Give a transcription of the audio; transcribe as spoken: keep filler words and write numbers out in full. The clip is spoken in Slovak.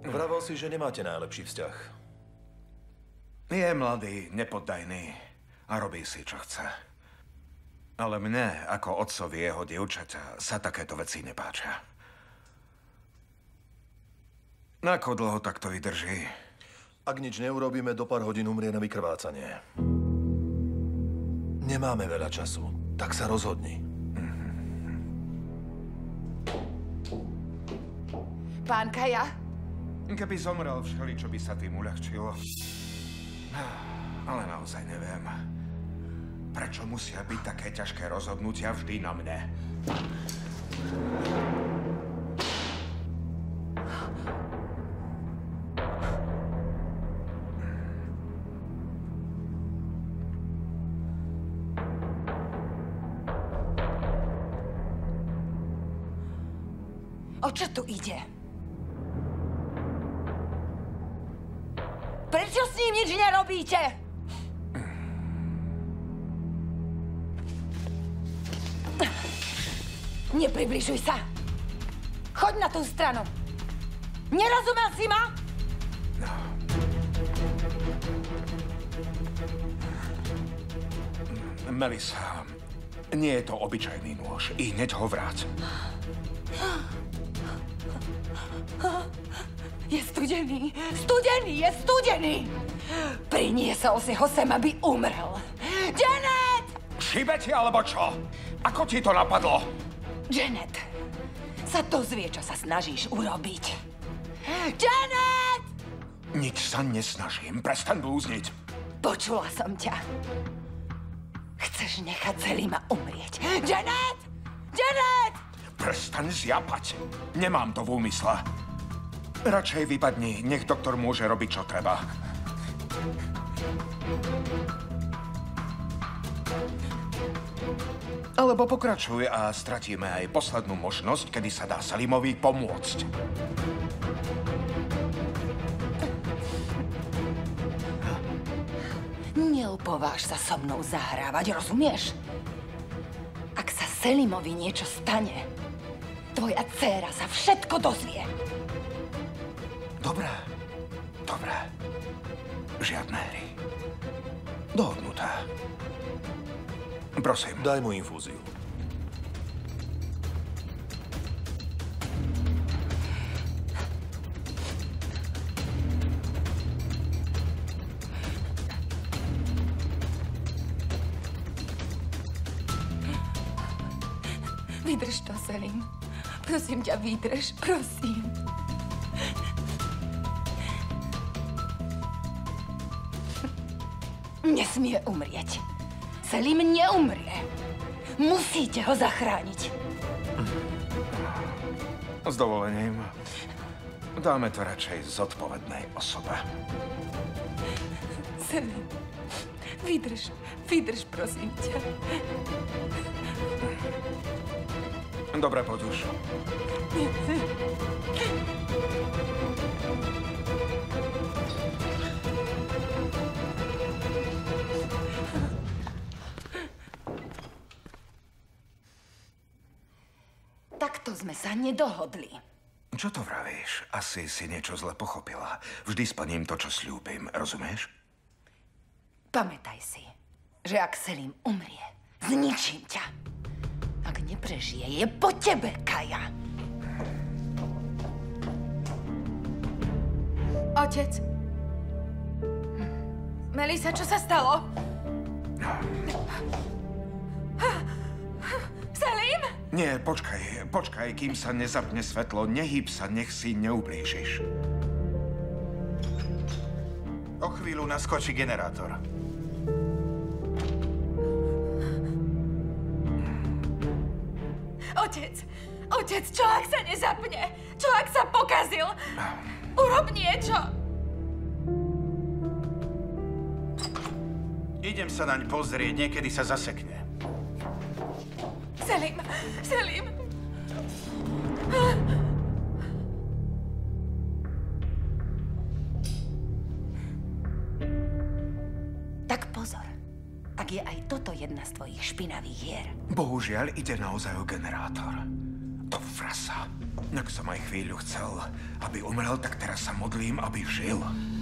Vravel si, že nemáte najlepší vzťah. Je mladý, nepoddajný a robí si, čo chce. Ale mne, ako otcovi jeho dievčaťa, sa takéto veci nepáčia. Ako dlho takto vydrží? Ak nič neurobíme, do pár hodín umrie na vykrvácanie. Nemáme veľa času, tak sa rozhodni. Pán Kaja? Keby zomrel, všeličo by sa tým uľahčilo. Ale naozaj neviem. Prečo musia byť také ťažké rozhodnutia vždy na mne? O čo tu ide? Prečo s ním nič nerobíte? Nepribližuj sa. Choď na tú stranu. Nerozumel si ma? No. Melissa, nie je to obyčajný nôž. I hneď ho vráť. Je studený, studený, je studený. Priniesol si ho sem, aby umrel. Janet! Šibe ti, alebo čo? Ako ti to napadlo? Janet sa dozvie, čo sa snažíš urobiť. Janet! Nič sa nesnažím, prestaň blúzniť. Počula som ťa. Chceš nechať Selima umrieť. Janet! Janet! Prestaň zjapať. Nemám to v úmysle. Radšej vypadni, nech doktor môže robiť, čo treba. Alebo pokračuj a stratíme aj poslednú možnosť, kedy sa dá Selimovi pomôcť. Neupováž sa so mnou zahrávať, rozumieš? Ak sa Selimovi niečo stane, tvoja dcéra sa všetko dozvie. Dobré, dobré. Žiadne hry. Dohodnuté. Prosím. Daj mu infúziu. Vydrž to, Selim. Prosím ťa, vydrž, prosím. Nesmie umrieť. Selim neumrie. Musíte ho zachrániť. S dovolením. Dáme to radšej zodpovednej osobe. Selim, vydrž, vydrž, prosím ťa. Dobre, poď už. Takto sme sa nedohodli. Čo to vravíš? Asi si niečo zle pochopila. Vždy splním to, čo sľúbim. Rozumieš? Pamätaj si, že ak Selim umrie, zničím ťa. Ak neprežije, je po tebe, Kaja. Otec. Melissa, čo sa stalo? Selim? Nie, počkaj, počkaj, kým sa nezapne svetlo. Nehýb sa, nech si neublížiš. O chvíľu naskočí generátor. Otec, otec, čo ak sa nezapne? Čo ak sa pokazil? Urob niečo. Idem sa naň pozrieť, niekedy sa zasekne. Selim, Selim. Tak pozor, ak je aj toto jedna z tvojich špinavých hier. Bohužiaľ, ide naozaj o generátor. To frasa. Ak som aj chvíľu chcel, aby umrel, tak teraz sa modlím, aby žil.